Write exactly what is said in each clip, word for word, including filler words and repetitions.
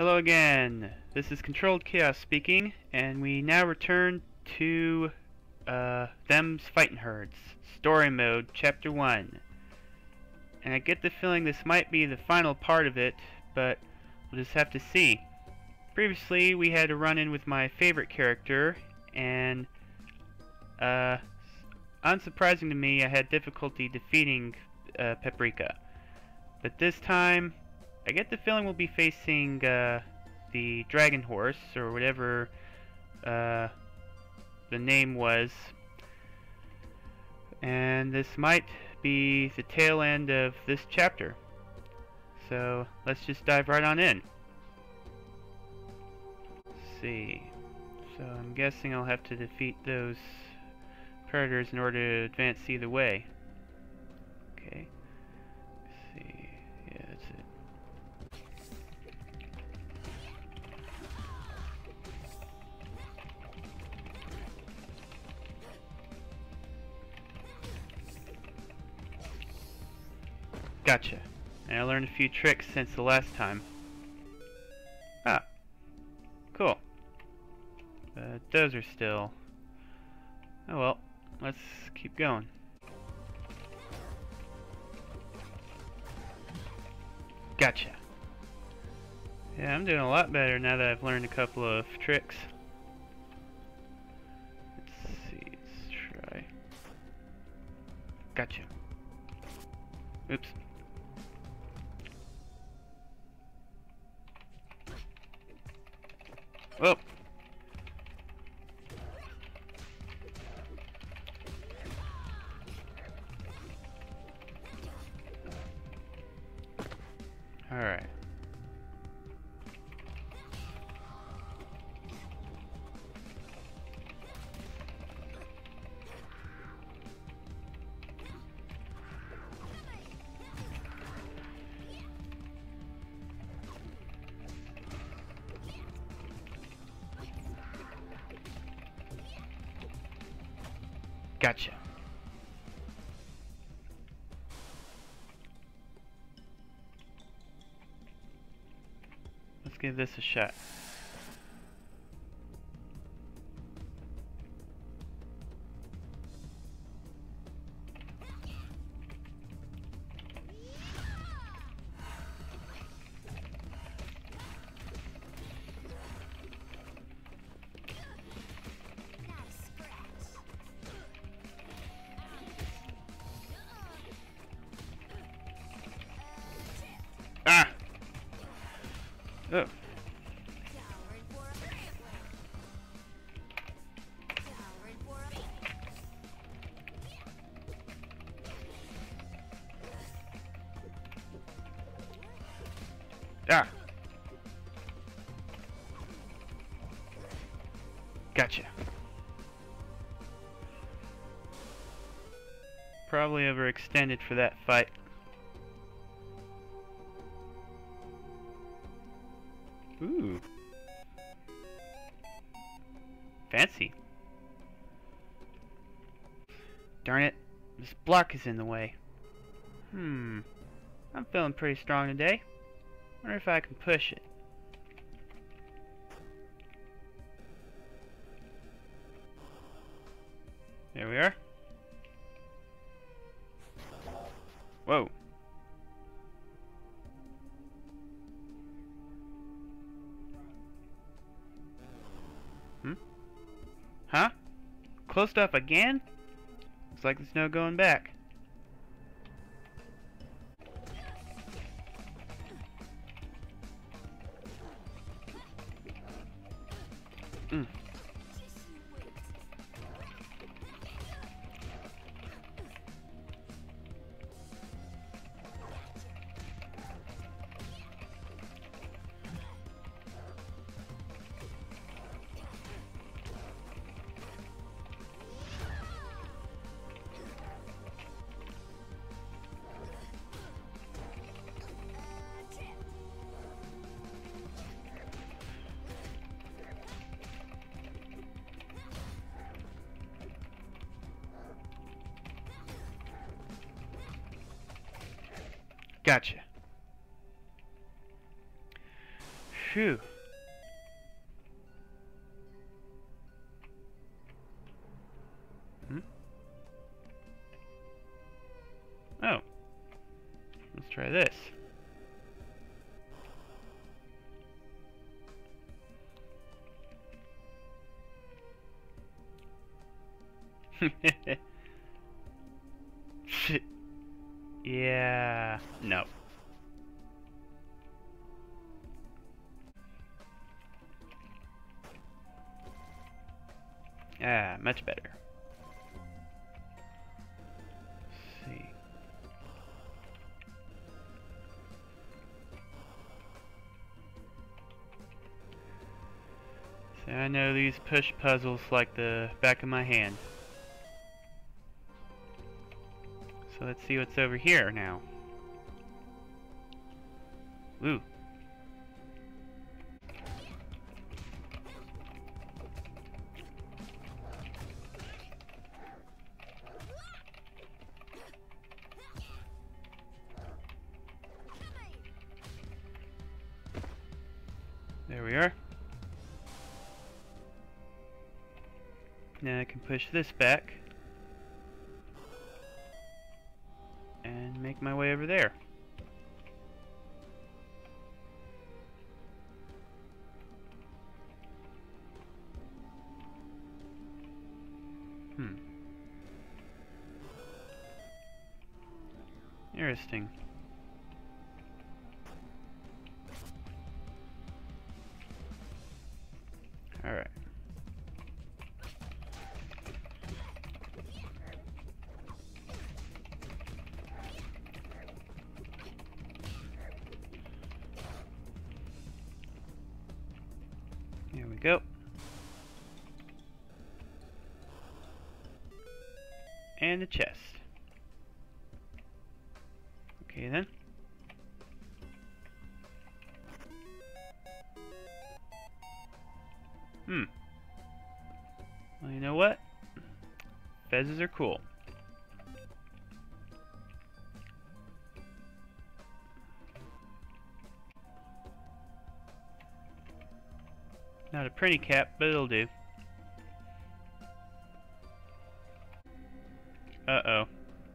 Hello again, this is Controlled Chaos speaking, and we now return to uh, Them's Fightin' Herds, Story Mode, Chapter one. And I get the feeling this might be the final part of it, but we'll just have to see. Previously, we had a run-in with my favorite character, and uh, unsurprising to me, I had difficulty defeating uh, Paprika. But this time, I get the feeling we'll be facing uh, the Dragon Horse, or whatever uh, the name was. And this might be the tail end of this chapter. So let's just dive right on in. Let's see. So I'm guessing I'll have to defeat those predators in order to advance either way. Okay. Let's see. Yeah, that's it. Gotcha. And I learned a few tricks since the last time. Ah. Cool. But those are still... Oh well. Let's keep going. Gotcha. Yeah, I'm doing a lot better now that I've learned a couple of tricks. Let's see. Let's try. Gotcha. Oops. Whoa. All right. Gotcha. Let's give this a shot. Ah! Oh. Ah! Gotcha. Probably overextended for that fight. Ooh. Fancy. Darn it. This block is in the way. Hmm. I'm feeling pretty strong today. Wonder if I can push it. There we are. Whoa. Hmm? Huh? Closed up again? Looks like there's no going back. Mm. Gotcha. Phew. Hmm? Oh. Let's try this. Yeah. No. Ah, much better. Let's see. So I know these push puzzles like the back of my hand. So let's see what's over here now. Ooh. There we are. Now I can push this back and make my way over there. Hmm. Interesting. Alright. There we go. And the chest. Okay then. Hmm. Well, you know what? Fezzes are cool. Not a pretty cap, but it'll do. Uh-oh.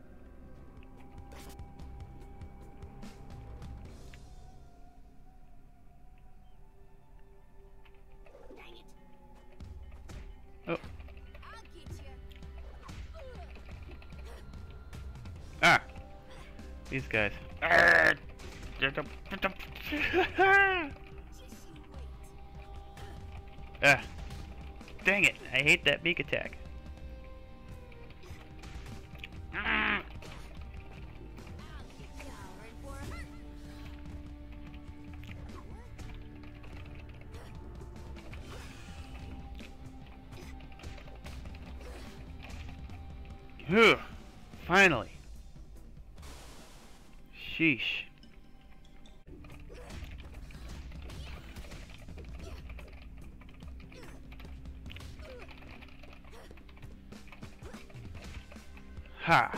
Oh. Ah! These guys. Ah! Ah! Dang it! I hate that beak attack. Ah! Whew! Finally! Sheesh. Ha!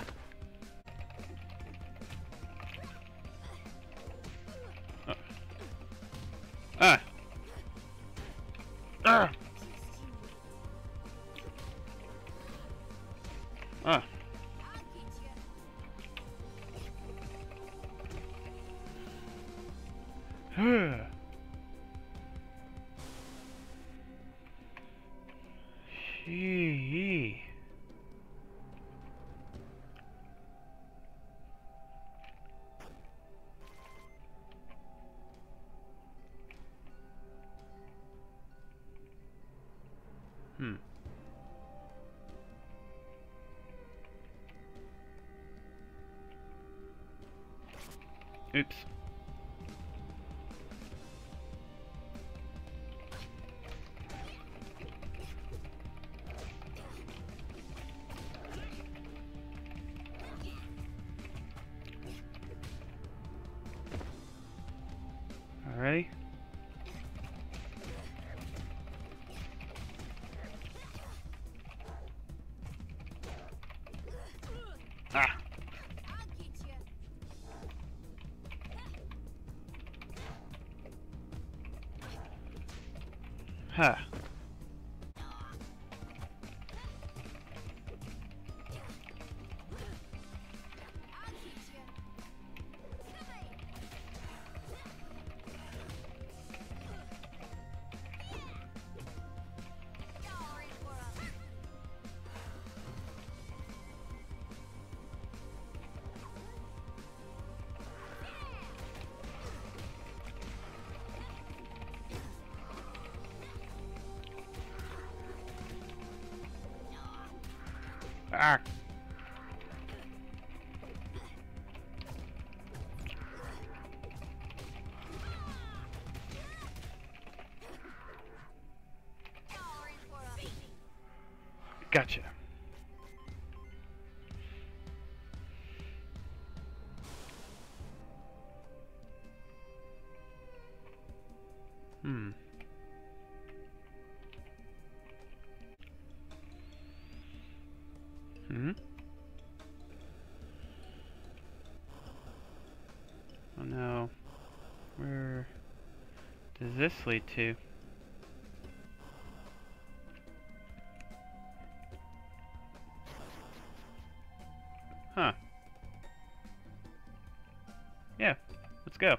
Uh. Ah! Ah! Ah! Gee. Hmm. Oops. Alrighty. Ah. Huh. Ah. Gotcha. Hmm. Hmm. Oh no. Where does this lead to? Huh. Yeah, let's go.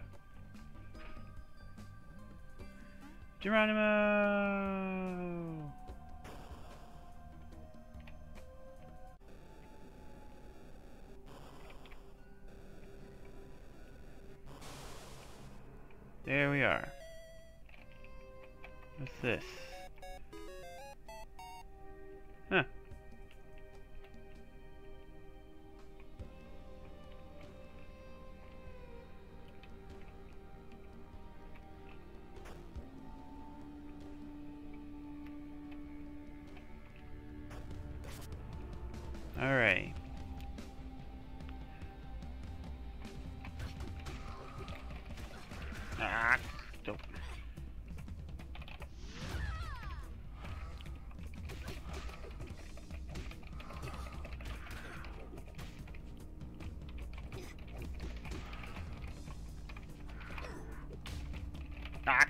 Geronimo! There we are. What's this? Huh. Alright. Ah, don't. Ah.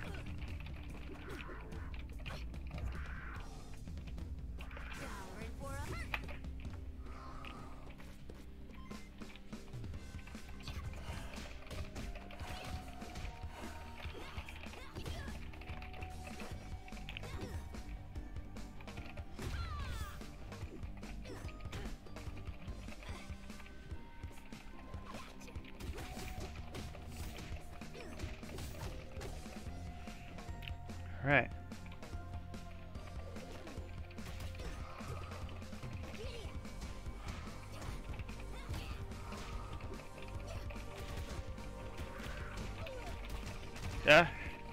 Right. Yeah.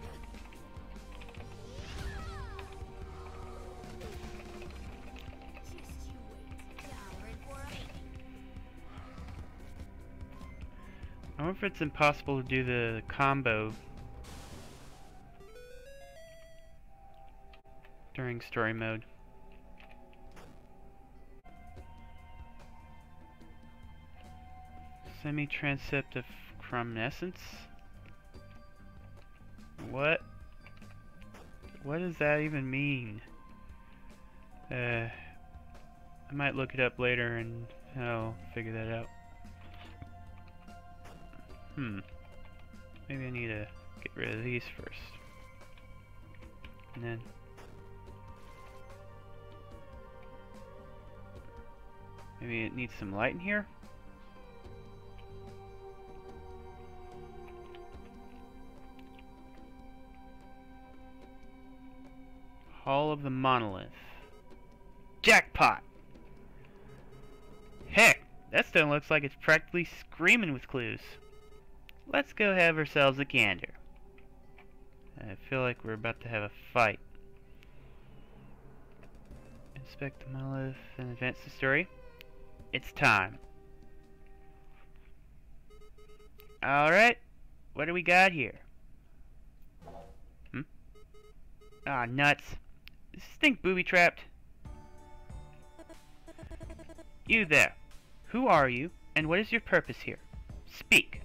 I wonder if it's impossible to do the combo during story mode. Semi-transept of chronescence? What? What does that even mean? Uh, I might look it up later and I'll figure that out. Hmm. Maybe I need to get rid of these first. And then... maybe it needs some light in here? Hall of the Monolith. Jackpot! Heck, that stone looks like it's practically screaming with clues. Let's go have ourselves a gander. I feel like we're about to have a fight. Inspect the monolith and advance the story. It's time. Alright, what do we got here? Hmm? Ah, nuts. Is this thing booby-trapped? You there. Who are you, and what is your purpose here? Speak.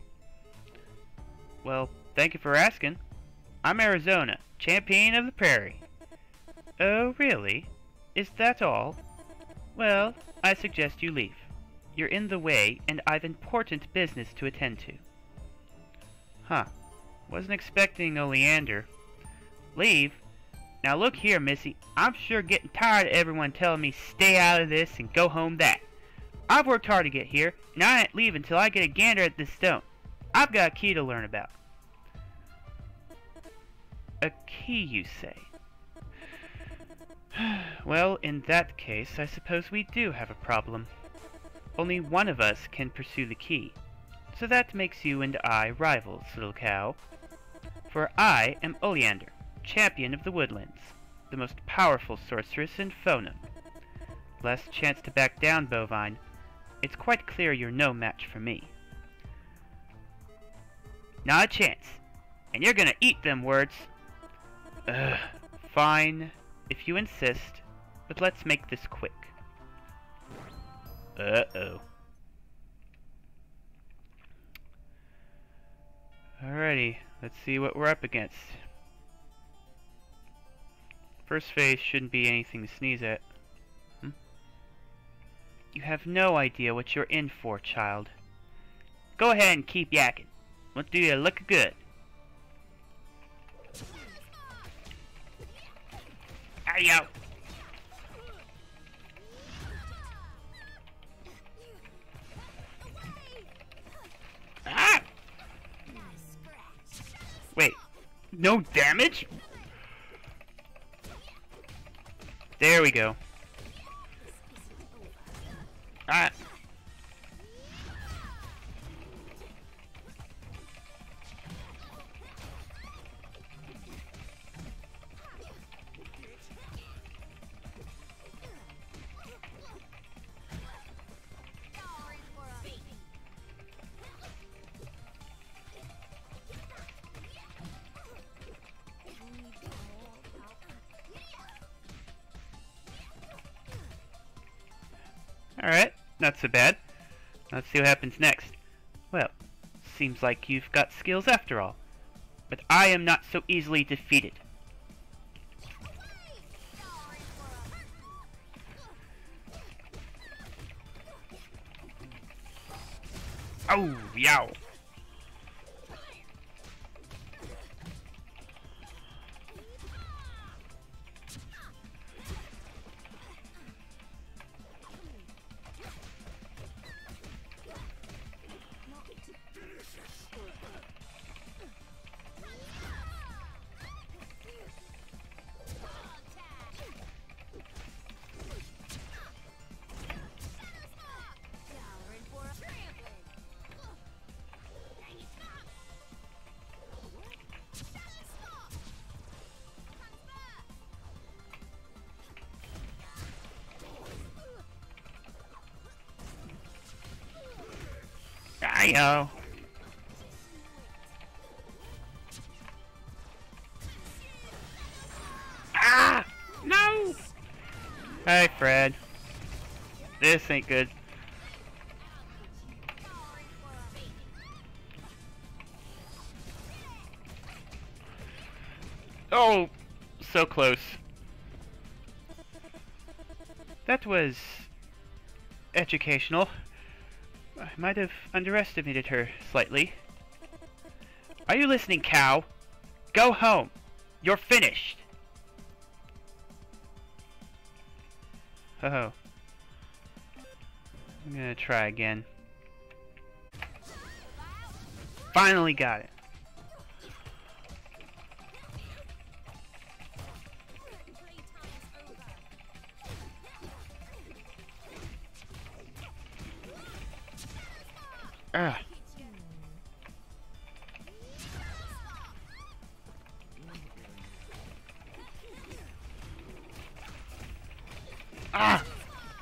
Well, thank you for asking. I'm Arizona, champion of the prairie. Oh, really? Is that all? Well, I suggest you leave. You're in the way, and I've important business to attend to. Huh. Wasn't expecting Oleander. Leave? Now look here, Missy. I'm sure getting tired of everyone telling me stay out of this and go home that. I've worked hard to get here, and I ain't leaving until I get a gander at this stone. I've got a key to learn about. A key, you say? Well, in that case, I suppose we do have a problem. Only one of us can pursue the key, so that makes you and I rivals, little cow. For I am Oleander, champion of the woodlands, the most powerful sorceress in Fightn. Last chance to back down, Bovine. It's quite clear you're no match for me. Not a chance, and you're gonna eat them words. Ugh, fine, if you insist, but let's make this quick. Uh-oh. Alrighty, let's see what we're up against. First phase shouldn't be anything to sneeze at. Hmm? You have no idea what you're in for, child. Go ahead and keep yakking. Won't do you look good. Ow! Ah! Wait, no damage? There we go. Ah! Alright, not so bad. Let's see what happens next. Well, seems like you've got skills after all. But I am not so easily defeated. Oh, yow! Ayo! Ah! No! Hi, Fred. This ain't good. Oh! So close. That was educational. I might have underestimated her slightly. Are you listening, cow? Go home. You're finished. Oh. I'm gonna try again. Finally got it. Ah. Ah.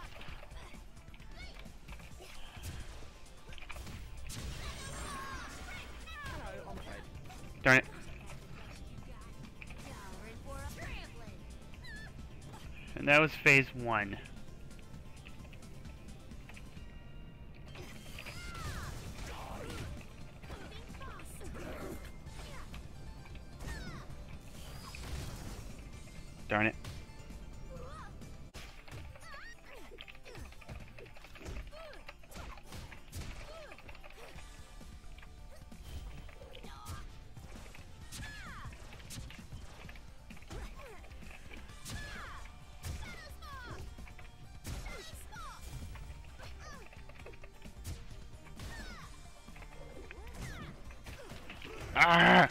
Darn it. And that was phase one. Darn it. Ah!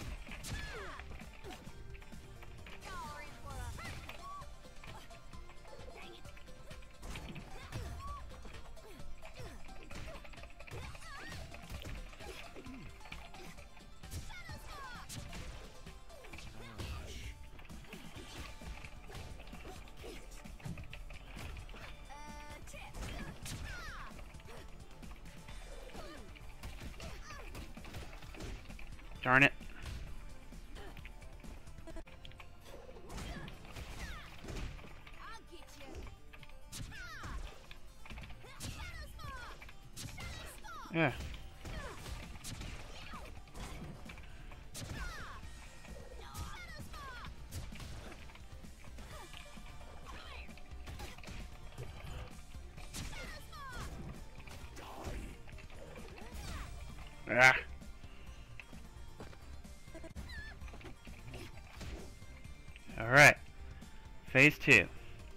Darn it. Yeah. Ah. All right. Phase two.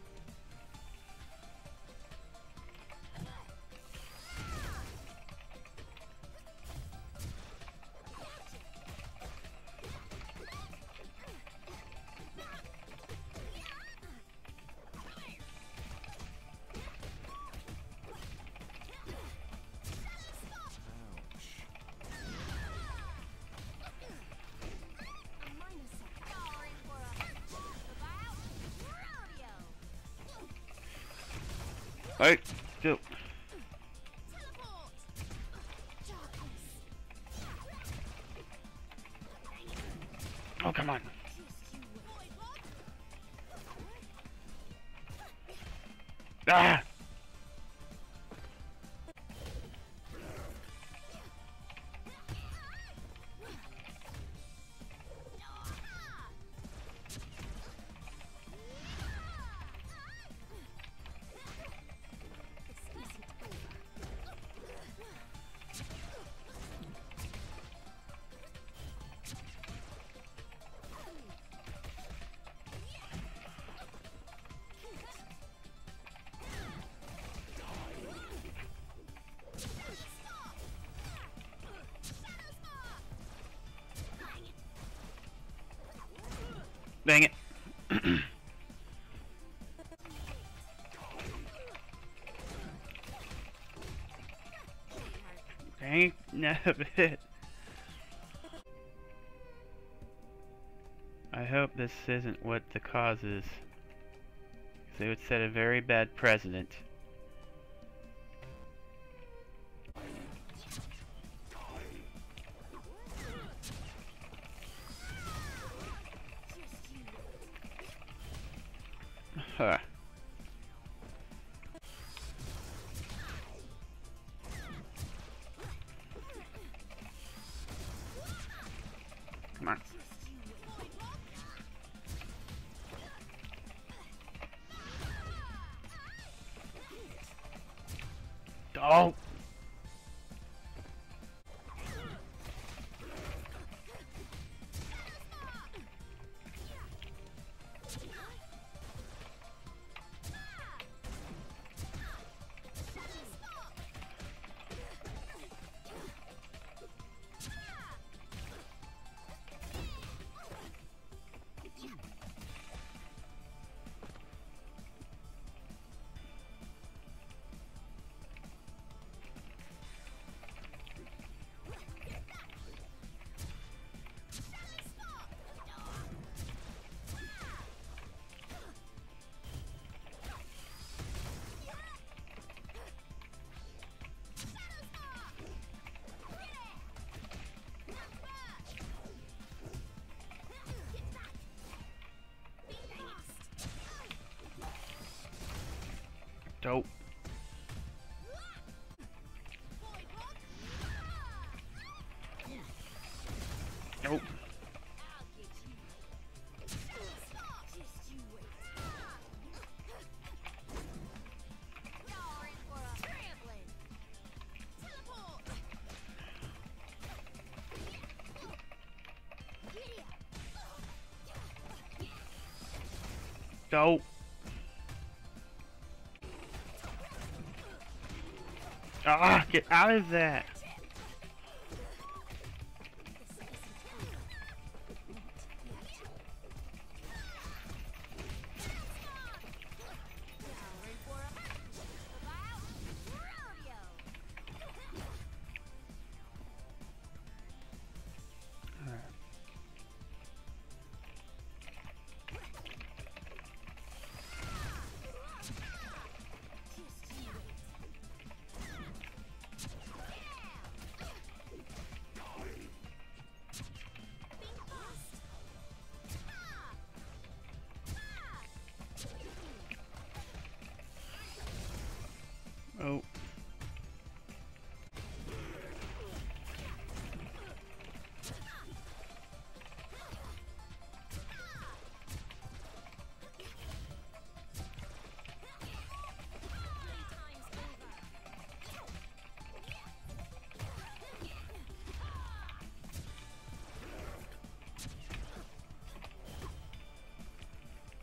Alright, go. Oh, come on. Ah! Dang it. Dang it. I hope this isn't what the cause is, because it would set a very bad precedent. Huh. Come on. Oh! Dope. Nope. Dope. Ah, get out of that.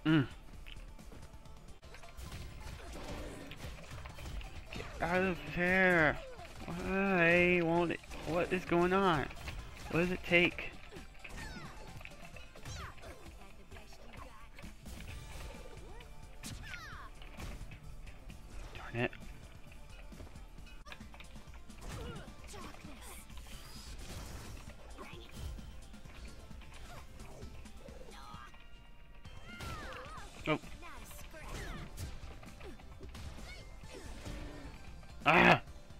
Mm. Get out of there. Why won't it? What is going on? What does it take? Darn it. Oh. Ah!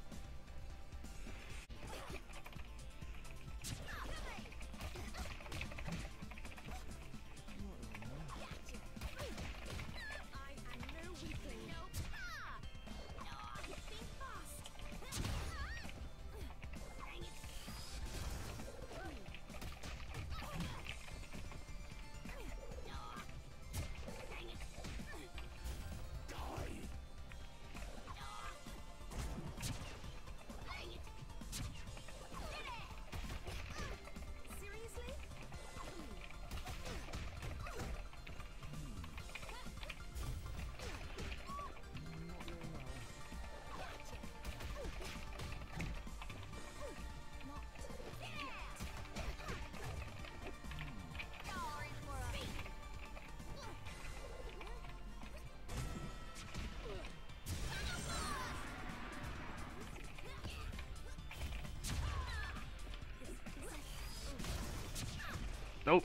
Nope.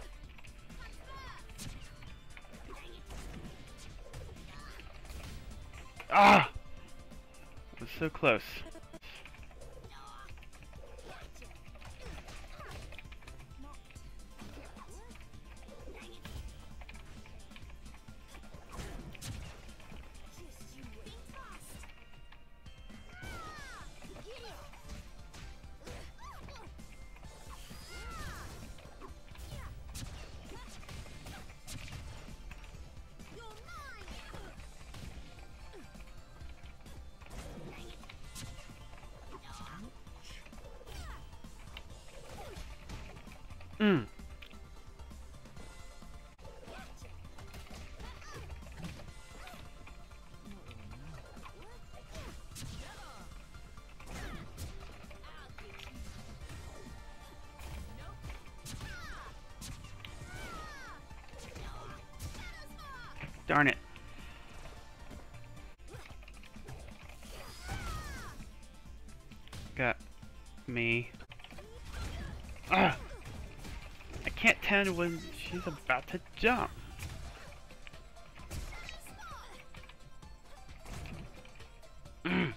Ah! It was so close. Mm. Darn it. Got me. Ah! I can't tell when she's about to jump. Mm.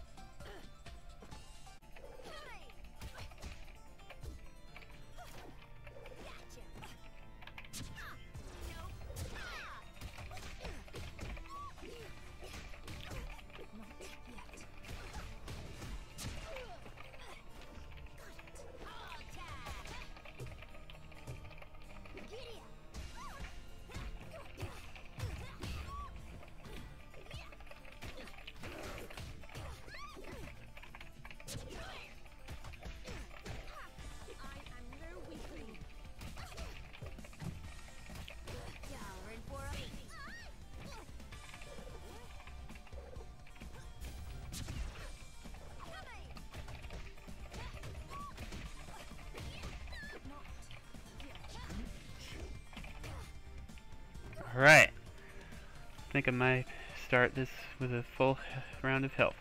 Alright. I think I might start this with a full round of health.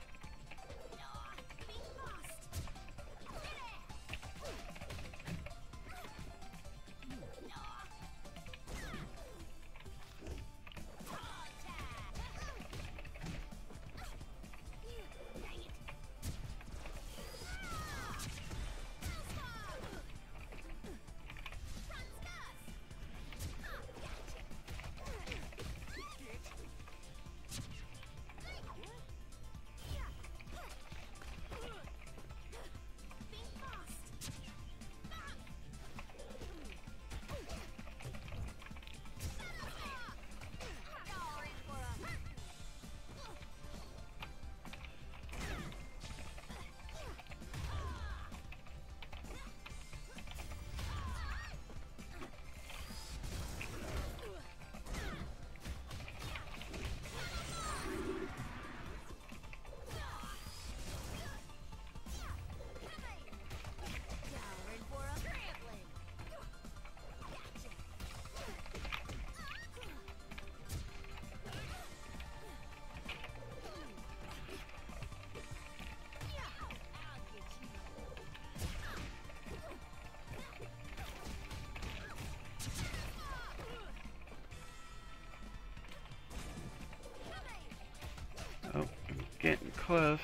close.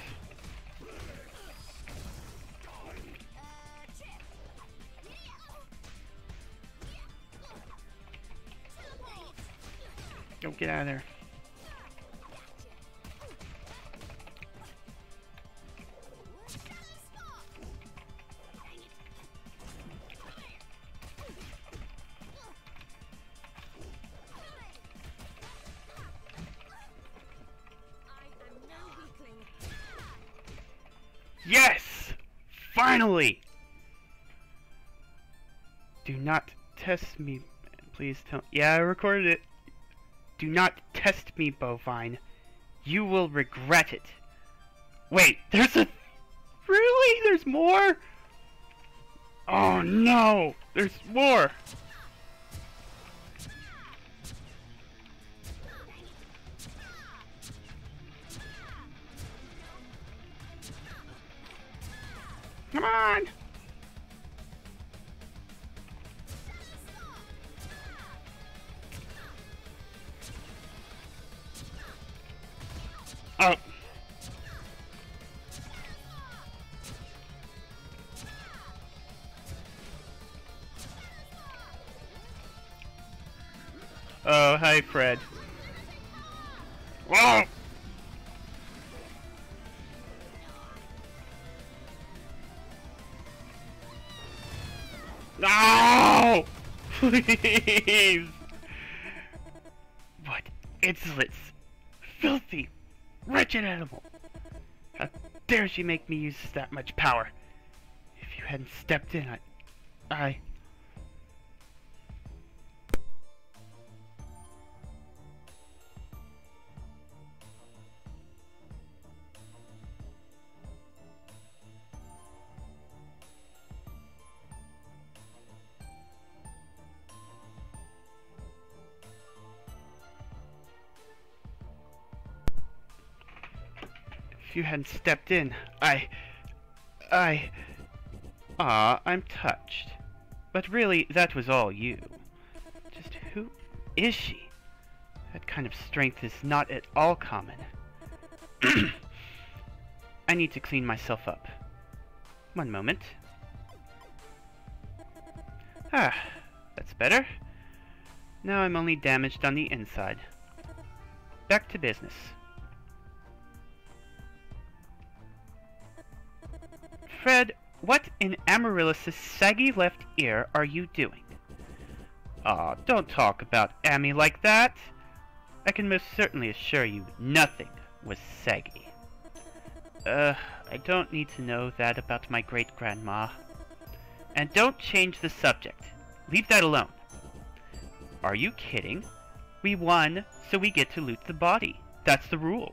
Go get out of there. Yes! Finally! Do not test me. Please tell. Yeah, I recorded it. Do not test me, Bovine. You will regret it. Wait, there's a... Really? There's more? Oh no! There's more! Come on! Oh. Oh, hi, Fred. Whoa! No! Please! What insolence! Filthy! Wretched animal! How dare she make me use that much power? If you hadn't stepped in, I... I... If you hadn't stepped in, I... I... Ah, I'm touched. But really, that was all you. Just who is she? That kind of strength is not at all common. I need to clean myself up. One moment. Ah, that's better. Now I'm only damaged on the inside. Back to business. Fred, what in Amaryllis' saggy left ear are you doing? Aw, don't talk about Amy like that. I can most certainly assure you nothing was saggy. Uh, I don't need to know that about my great-grandma. And don't change the subject. Leave that alone. Are you kidding? We won, so we get to loot the body. That's the rules.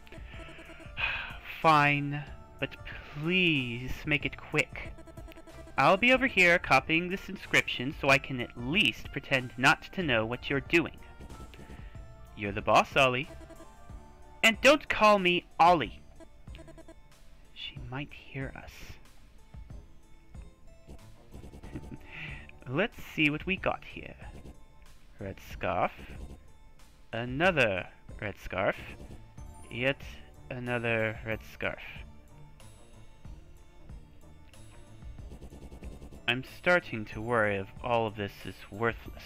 Fine, but please make it quick. I'll be over here copying this inscription so I can at least pretend not to know what you're doing. You're the boss, Ollie. And don't call me Ollie. She might hear us. Let's see what we got here. Red scarf. Another red scarf. Yet another red scarf. I'm starting to worry if all of this is worthless.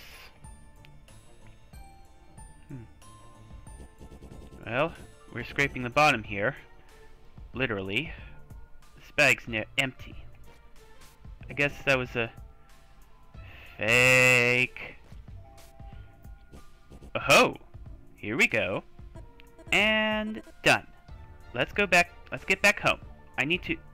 Hmm. Well, we're scraping the bottom here. Literally. This bag's near empty. I guess that was a fake. Oh, here we go. And done. Let's go back. Let's get back home. I need to...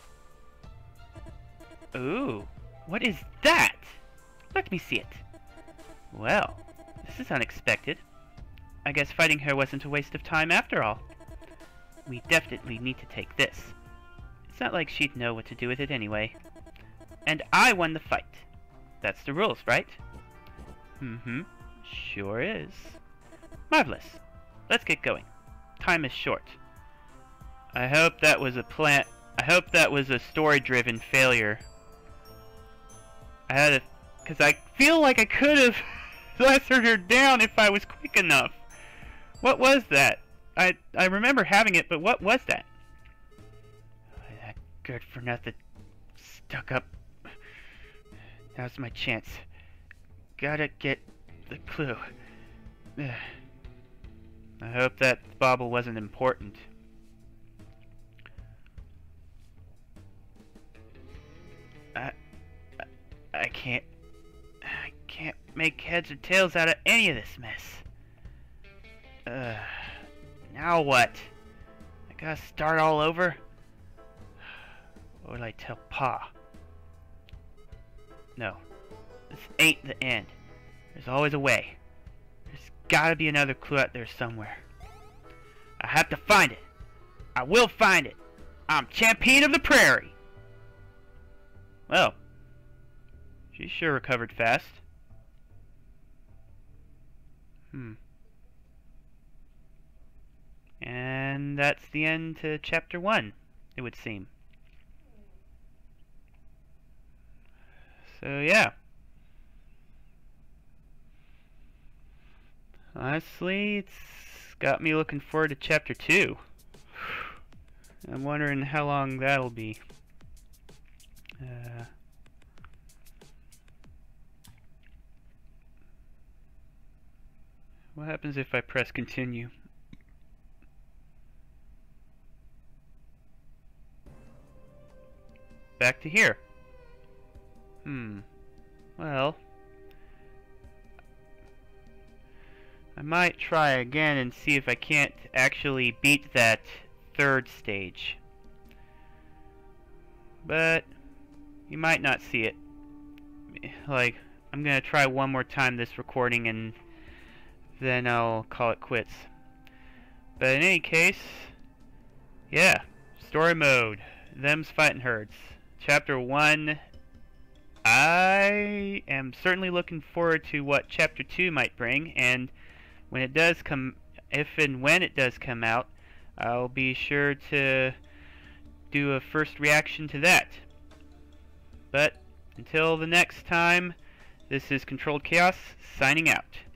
Ooh, what is that? Let me see it. Well, this is unexpected. I guess fighting her wasn't a waste of time after all. We definitely need to take this. It's not like she'd know what to do with it anyway. And I won the fight. That's the rules, right? Mm-hmm. Sure is. Marvelous. Let's get going. Time is short. I hope that was a plan. I hope that was a story-driven failure. I had a... Because I feel like I could have lessered her down if I was quick enough. What was that? I, I remember having it, but what was that? good for nothing. Stuck up. Now's my chance. Gotta get the clue. I hope that bauble wasn't important. I, I, I can't, I can't make heads or tails out of any of this mess. Uh, now what? I gotta start all over? What would I tell Pa? No, this ain't the end. There's always a way. There's gotta be another clue out there somewhere. I have to find it. I will find it. I'm champion of the prairie. Well, she sure recovered fast. Hmm. And that's the end to chapter one, it would seem. So yeah. Honestly, it's got me looking forward to chapter two. I'm wondering how long that'll be. Uh, what happens if I press continue? Back to here. Hmm. Well, I might try again and see if I can't actually beat that third stage. But you might not see it. Like, I'm gonna try one more time this recording and then I'll call it quits. But in any case, yeah, story mode, them's fighting herds. Chapter one, I am certainly looking forward to what chapter two might bring, and when it does come, if and when it does come out, I'll be sure to do a first reaction to that. But until the next time, this is Controlled Chaos signing out.